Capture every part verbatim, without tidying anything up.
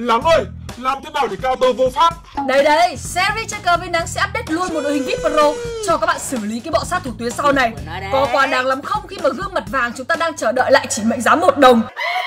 Lắng ơi, làm thế nào để counter vô pháp? Đây đây, series chơi cờ với Nắng sẽ update luôn một đội hình vê i pê Pro cho các bạn xử lý cái bọn sát thủ tuyến sau này. Có quá đáng lắm không khi mà gương mặt vàng chúng ta đang chờ đợi lại chỉ mệnh giá một đồng.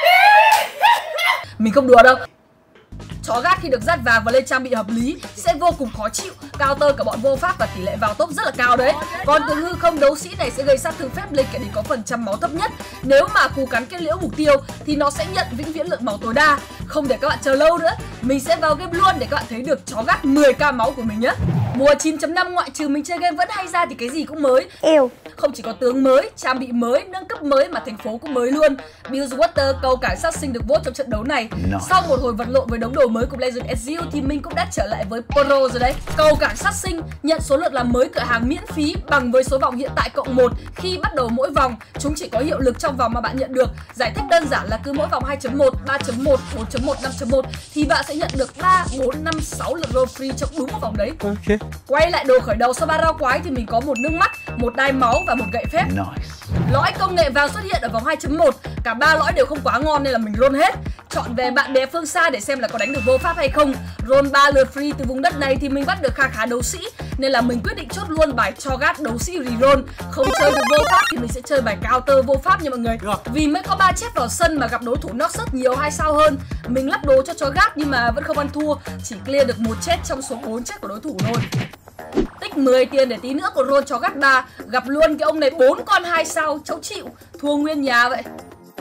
Mình không đùa đâu. Chó gác khi được dắt vàng và lên trang bị hợp lý sẽ vô cùng khó chịu, counter cả bọn vô pháp và tỷ lệ vào top rất là cao đấy. Còn tướng hư không đấu sĩ này sẽ gây sát thương phép lên kẻ địch có phần trăm máu thấp nhất. Nếu mà cú cắn kết liễu mục tiêu thì nó sẽ nhận vĩnh viễn lượng máu tối đa. Không để các bạn chờ lâu nữa, mình sẽ vào game luôn để các bạn thấy được chó gác mười k máu của mình nhé. Mùa chín chấm năm ngoại trừ mình chơi game vẫn hay ra thì cái gì cũng mới. Yêu. Không chỉ có tướng mới, trang bị mới, nâng cấp mới mà thành phố cũng mới luôn. Buzzwater cầu cảng sát sinh được vote trong trận đấu này. Nice. Sau một hồi vật lộn với đống đồ mới của Legend Ezreal thì mình cũng đã trở lại với Pro rồi đấy. Cầu cảng sát sinh nhận số lượt làm mới cửa hàng miễn phí bằng với số vòng hiện tại cộng một. Khi bắt đầu mỗi vòng, chúng chỉ có hiệu lực trong vòng mà bạn nhận được. Giải thích đơn giản là cứ mỗi vòng hai chấm một, ba chấm một, bốn chấm một, năm chấm một thì bạn sẽ nhận được ba, bốn, năm, sáu lượt roll free trong đúng một vòng đấy. Okay. Quay lại đồ khởi đầu sau ba rau quái thì mình có một nước mắt, một đai máu và một gậy phép. Nice. Lõi công nghệ vàng xuất hiện ở vòng hai chấm một. Cả ba lõi đều không quá ngon nên là mình roll hết. Chọn về bạn bè phương xa để xem là có đánh được vô pháp hay không. Roll ba lượt free từ vùng đất này thì mình bắt được khá khá đấu sĩ nên là mình quyết định chốt luôn bài cho gát đấu sĩ reroll. Không chơi được vô pháp thì mình sẽ chơi bài counter vô pháp nha mọi người. Vì mới có ba chết vào sân mà gặp đối thủ Noxus nhiều hai sao hơn. Mình lắp đồ cho chó gát nhưng mà vẫn không ăn thua, chỉ clear được một chết trong số bốn chết của đối thủ thôi. Tích mười tiền để tí nữa của roll chó gắt ba. Gặp luôn cái ông này bốn con hai sao, cháu chịu, thua nguyên nhà vậy.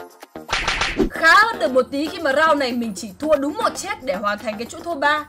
Khá hơn được một tí khi mà round này mình chỉ thua đúng một chết để hoàn thành cái chuỗi thua ba.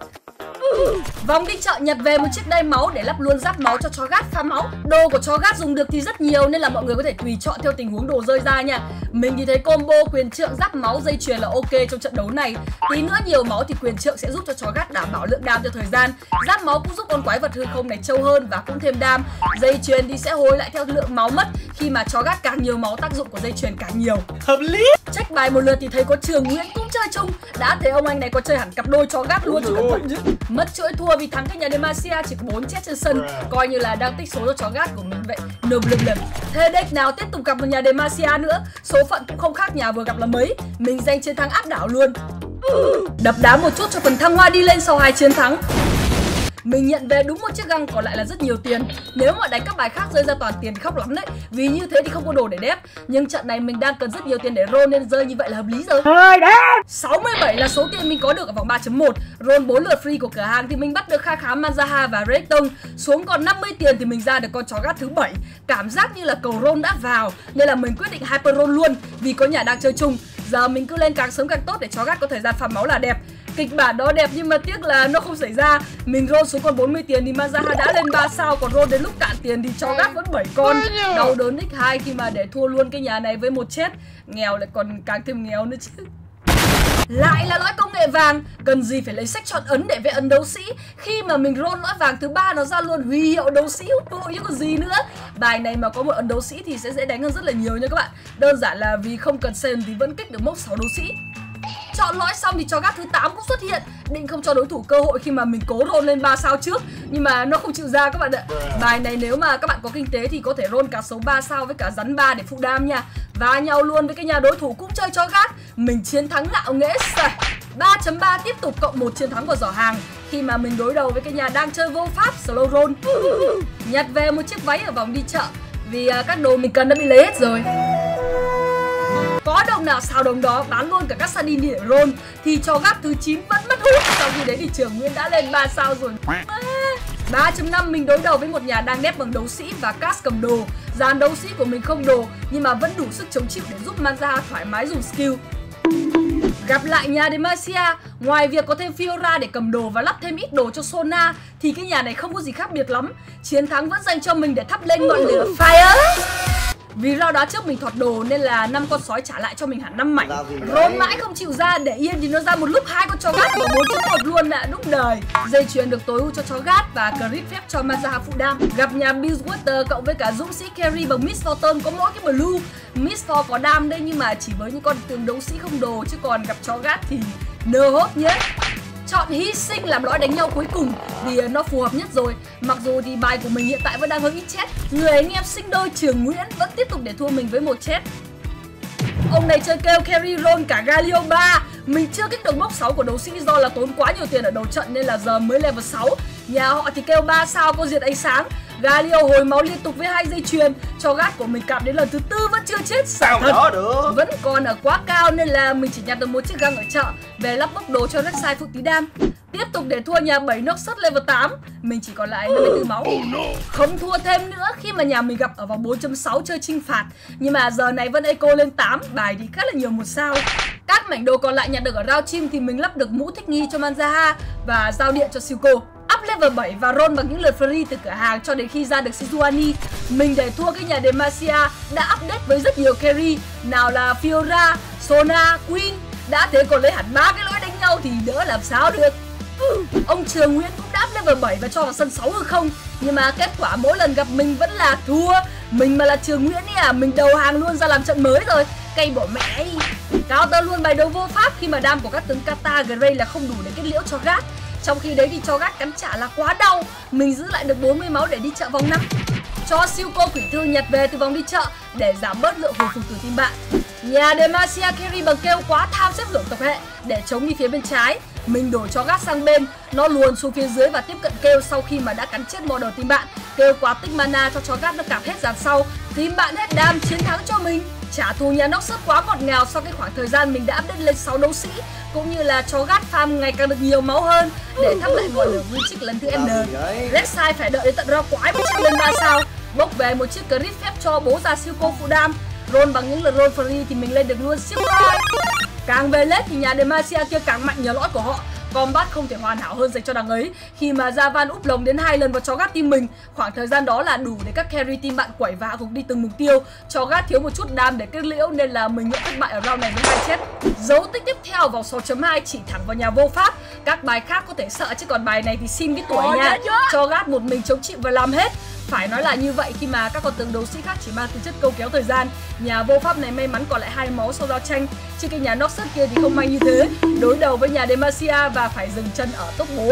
Vòng đi chợ nhặt về một chiếc đai máu để lắp luôn giáp máu cho chó gát pha máu. Đồ của chó gát dùng được thì rất nhiều nên là mọi người có thể tùy chọn theo tình huống đồ rơi ra nha. Mình thì thấy combo quyền trượng giáp máu dây chuyền là ok trong trận đấu này. Tí nữa nhiều máu thì quyền trượng sẽ giúp cho chó gát đảm bảo lượng đam theo thời gian. Giáp máu cũng giúp con quái vật hư không này trâu hơn và cũng thêm đam. Dây chuyền thì sẽ hồi lại theo lượng máu mất. Khi mà chó gát càng nhiều máu tác dụng của dây chuyền càng nhiều. Hợp lý. Check bài một lượt thì thấy có Trường Nguyễn cũng chơi chung. Đã thấy ông anh này có chơi hẳn cặp đôi chó gát luôn cho cẩn thận chứ. Mất chuỗi thua vì thắng cái nhà Demacia chỉ có bốn chết trên sân, coi như là đang tích số cho chó gát của mình vậy. No problem. Thế deck nào tiếp tục gặp một nhà Demacia nữa, số phận cũng không khác nhà vừa gặp là mấy. Mình giành chiến thắng áp đảo luôn. Đập đá một chút cho phần thăng hoa đi lên sau hai chiến thắng. Mình nhận về đúng một chiếc găng, còn lại là rất nhiều tiền. Nếu mà đánh các bài khác rơi ra toàn tiền thì khóc lắm đấy. Vì như thế thì không có đồ để đép. Nhưng trận này mình đang cần rất nhiều tiền để roll nên rơi như vậy là hợp lý rồi. sáu mươi bảy là số tiền mình có được ở vòng ba chấm một. Roll bốn lượt free của cửa hàng thì mình bắt được kha khá Manzaha và Redstone. Xuống còn năm mươi tiền thì mình ra được con chó gát thứ bảy. Cảm giác như là cầu roll đã vào nên là mình quyết định hyper roll luôn vì có nhà đang chơi chung. Giờ mình cứ lên càng sớm càng tốt để chó gát có thời gian farm máu là đẹp. Kịch bản đó đẹp nhưng mà tiếc là nó không xảy ra. Mình roll xuống còn bốn mươi tiền thì Manzaha đã lên ba sao, còn roll đến lúc cạn tiền thì chó gát vẫn bảy con. Đau đớn nhân hai khi mà để thua luôn cái nhà này với một chết. Nghèo lại còn càng thêm nghèo nữa chứ. Lại là lõi công nghệ vàng, cần gì phải lấy sách chọn ấn để về ấn đấu sĩ. Khi mà mình roll lõi vàng thứ ba nó ra luôn huy hiệu đấu sĩ hút bụi chứ còn gì nữa. Bài này mà có một ấn đấu sĩ thì sẽ dễ đánh hơn rất là nhiều nha các bạn. Đơn giản là vì không cần sền thì vẫn kích được mốc sáu đấu sĩ. Chọn lõi xong thì chó gát thứ tám cũng xuất hiện. Định không cho đối thủ cơ hội khi mà mình cố roll lên ba sao trước, nhưng mà nó không chịu ra các bạn ạ. Bài này nếu mà các bạn có kinh tế thì có thể roll cả số ba sao với cả rắn ba để phụ đam nha. Và nhau luôn với cái nhà đối thủ cũng chơi chó gát. Mình chiến thắng ngạo nghễ. Ba chấm ba tiếp tục cộng một chiến thắng của giỏ hàng khi mà mình đối đầu với cái nhà đang chơi vô pháp slow roll. Nhặt về một chiếc váy ở vòng đi chợ vì các đồ mình cần đã bị lấy hết rồi. Có đồng nào xào đồng đó, bán luôn cả các sardine để roll thì cho gác thứ chín vẫn mất hút. Sau khi đấy thì Trường Nguyễn đã lên ba sao rồi. ba chấm năm mình đối đầu với một nhà đang đép bằng đấu sĩ và cast cầm đồ. Dàn đấu sĩ của mình không đồ nhưng mà vẫn đủ sức chống chịu để giúp Manzaha thoải mái dùng skill. Gặp lại nhà Demacia, ngoài việc có thêm Fiora để cầm đồ và lắp thêm ít đồ cho Sona thì cái nhà này không có gì khác biệt lắm. Chiến thắng vẫn dành cho mình để thắp lên ngọn lửa Fire. Vì rao đá trước mình thọt đồ nên là năm con sói trả lại cho mình hẳn năm mảnh. Roll mãi không chịu ra, để yên thì nó ra một lúc hai con chó gát và bốn chấm một luôn ạ, đúng đời. Dây chuyền được tối ưu cho chó gát và crit phép cho Manzaha phụ đam. Gặp nhà Buzzwater cộng với cả dũng sĩ carry bằng Mistfortune có mỗi cái blue. Mistfor có đam đây nhưng mà chỉ với những con tướng đấu sĩ không đồ, chứ còn gặp chó gát thì nơ hốt nhé. Chọn hy sinh làm lõi đánh nhau cuối cùng vì nó phù hợp nhất rồi. Mặc dù thì bài của mình hiện tại vẫn đang hơi ít chết. Người anh em sinh đôi Trường Nguyễn vẫn tiếp tục để thua mình với một chết. Ông này chơi kêu carry roll cả Galio ba. Mình chưa kích được mốc sáu của đấu sĩ do là tốn quá nhiều tiền ở đầu trận nên là giờ mới level sáu. Nhà họ thì kêu ba sao có diệt ánh sáng. Galio hồi máu liên tục với hai dây chuyền. Cho gát của mình cặp đến lần thứ tư vẫn chưa chết. Sao đó được? Vẫn còn ở quá cao nên là mình chỉ nhặt được một chiếc găng ở chợ về lắp bốc đồ cho Rek'Sai phụ tí đam. Tiếp tục để thua nhà bảy Noxus level tám. Mình chỉ còn lại năm mươi tư máu. Không thua thêm nữa khi mà nhà mình gặp ở vòng bốn chấm sáu chơi chinh phạt. Nhưng mà giờ này vẫn eco lên tám. Bài thì khá là nhiều một sao. Các mảnh đồ còn lại nhận được ở round chim thì mình lắp được mũ thích nghi cho Manzaha và giao điện cho Silco. Up level bảy và roll bằng những lượt free từ cửa hàng cho đến khi ra được Sejuani. Mình để thua cái nhà Demacia đã update với rất nhiều carry. Nào là Fiora, Sona, Queen. Đã thế còn lấy hẳn ba cái lỗi đánh nhau thì đỡ làm sao được. Ông Trường Nguyễn cũng đã up level bảy và cho vào sân sáu hư không. Nhưng mà kết quả mỗi lần gặp mình vẫn là thua. Mình mà là Trường Nguyễn ấy à, mình đầu hàng luôn ra làm trận mới rồi. Cây bỏ mẹ ấy. Counter luôn bài đấu vô pháp khi mà đam của các tướng Kata Grey là không đủ để kết liễu cho gát. Trong khi đấy thì cho gát cắn trả là quá đau. Mình giữ lại được bốn mươi máu để đi chợ vòng năm. Cho Silco quỷ thư nhặt về từ vòng đi chợ để giảm bớt lượng hồi phục từ team bạn. Nhà Demacia carry bằng kêu quá tham xếp lượng tộc hệ để chống đi phía bên trái. Mình đổi cho gát sang bên, nó luồn xuống phía dưới và tiếp cận kêu sau khi mà đã cắn chết model team bạn. Kêu quá tích mana cho chó gát nó cạp hết dàn sau. Team bạn hết đam chiến thắng cho mình. Trả thù nhà Noxus quá ngọt ngào sau cái khoảng thời gian mình đã update lên sáu đấu sĩ, cũng như là cho gát farm ngày càng được nhiều máu hơn để thắp lại ngọn lửa vui trích lần thứ N. Rek'Sai phải đợi đến tận rau quái mới chắc lên ba sao. Bốc về một chiếc crit phép cho bố già Silco phụ đam. Roll bằng những lượt roll free thì mình lên được luôn siêu rồi. Càng về lết thì nhà Demacia kia càng mạnh nhờ lõi của họ. Combat không thể hoàn hảo hơn dành cho đằng ấy khi mà Javan úp lồng đến hai lần vào chó gát team mình. Khoảng thời gian đó là đủ để các carry team bạn quẩy và hạ gục đi từng mục tiêu. Chó gát thiếu một chút đam để kết liễu nên là mình nhận thất bại ở round này với hai chết. Dấu tích tiếp theo vào sáu chấm hai chỉ thẳng vào nhà vô pháp. Các bài khác có thể sợ chứ còn bài này thì xin cái tuổi nha. Chó gát một mình chống chịu và làm hết. Phải nói là như vậy khi mà các con tướng đấu sĩ khác chỉ mang tính chất câu kéo thời gian. Nhà vô pháp này may mắn còn lại hai máu sau giao tranh, chứ cái nhà Noxus kia thì không may như thế. Đối đầu với nhà Demacia và phải dừng chân ở top bốn.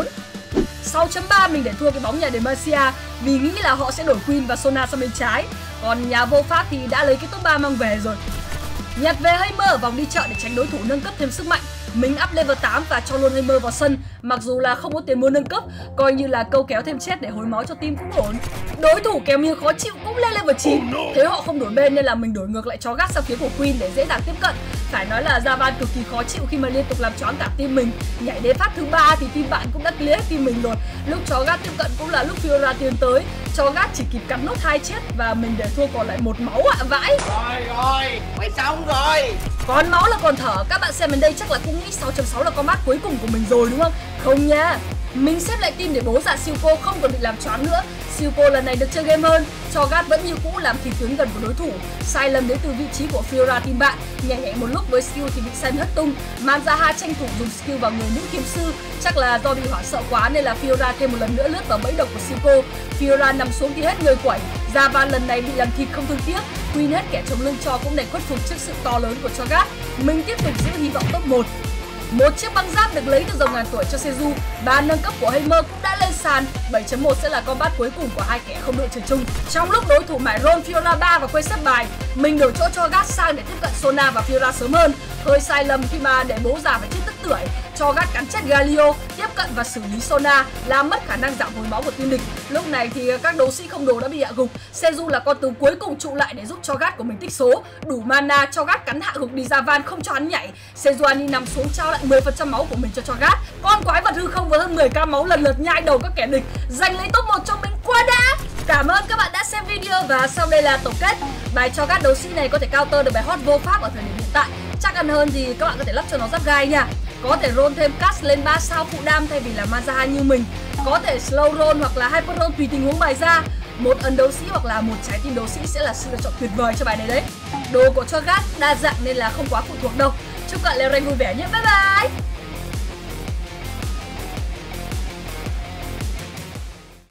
sáu chấm ba mình để thua cái bóng nhà Demacia vì nghĩ là họ sẽ đổi Queen và Sona sang bên trái. Còn nhà vô pháp thì đã lấy cái top ba mang về rồi. Nhặt về Heimer ở vòng đi chợ để tránh đối thủ nâng cấp thêm sức mạnh. Mình up level tám và cho luôn Heimer vào sân. Mặc dù là không có tiền mua nâng cấp, coi như là câu kéo thêm chết để hồi máu cho team cũng ổn. Đối thủ kèm như khó chịu cũng lên level chín. Thế họ không đổi bên nên là mình đổi ngược lại chó gát sang phía của Queen để dễ dàng tiếp cận. Phải nói là Javan cực kỳ khó chịu khi mà liên tục làm choáng cả team mình. Nhảy đến phát thứ ba thì team bạn cũng đã clear team mình rồi. Lúc chó gát tiếp cận cũng là lúc Fiora tiến tới. Chó gát chỉ kịp cắn nốt hai chết và mình để thua còn lại một máu ạ. Vãi. Rồi rồi, mày xong rồi. Còn máu là còn thở. Các bạn xem đến đây chắc là cũng nghĩ sáu chấm sáu là combat cuối cùng của mình rồi đúng không? Không nha. Mình xếp lại team để bố già Silco không còn bị làm choáng nữa. Silco lần này được chơi game hơn. Cho gát vẫn như cũ làm thịt tướng gần của đối thủ. Sai lầm đến từ vị trí của Fiora team bạn. Nhảy nhảy một lúc với skill thì bị Sen hất tung. Manzaha tranh thủ dùng skill vào người nữ kiếm sư. Chắc là do bị hoảng sợ quá nên là Fiora thêm một lần nữa lướt vào bẫy độc của Silco. Fiora nằm xuống thì hết người quẩy. Javan lần này bị làm thịt không thương tiếc. Queen hết kẻ chống lưng cho cũng đành khuất phục trước sự to lớn của Cho'Gath. Mình tiếp tục giữ hy vọng top một. Một chiếc băng giáp được lấy từ dòng ngàn tuổi cho Seju. Ba nâng cấp của Heimer cũng đã lên sàn. bảy chấm một sẽ là combat cuối cùng của hai kẻ không đội trời chung. Trong lúc đối thủ mải roll Fiora ba và quay xếp bài, mình đổi chỗ cho Gát sang để tiếp cận Sona và Fiora sớm hơn. Hơi sai lầm khi mà để bố già phải chết tức tưởi. Cho Gát cắn chết Galio, tiếp cận và xử lý Sona, làm mất khả năng giảm hồi máu của team địch. Lúc này thì các đấu sĩ không đồ đã bị hạ gục. Seju là con tướng cuối cùng trụ lại để giúp cho Gát của mình tích số. Đủ mana cho Gát cắn hạ gục đi Javan không cho hắn nhảy. Sejuani nằm xuống trao lại mười phần trăm máu của mình cho cho Gát. Con quái vật hư không với hơn mười k máu lần lượt nhai đầu các kẻ địch, giành lấy top một cho mình quá đã. Cảm ơn các bạn đã xem video và sau đây là tổng kết. Bài cho Gát đấu sĩ này có thể counter được bài hot vô pháp ở thời điểm hiện tại. Chắc ăn hơn thì các bạn có thể lắp cho nó giáp gai nha. Có thể roll thêm cast lên ba sao phụ đam thay vì là Manzaha như mình. Có thể slow roll hoặc là hyper roll tùy tình huống bài ra. Một ấn đấu sĩ hoặc là một trái tim đấu sĩ sẽ là sự lựa chọn tuyệt vời cho bài này đấy. Đồ của cho Gát đa dạng nên là không quá phụ thuộc đâu. Chúc các bạn leo rank vui vẻ nhé. Bye bye.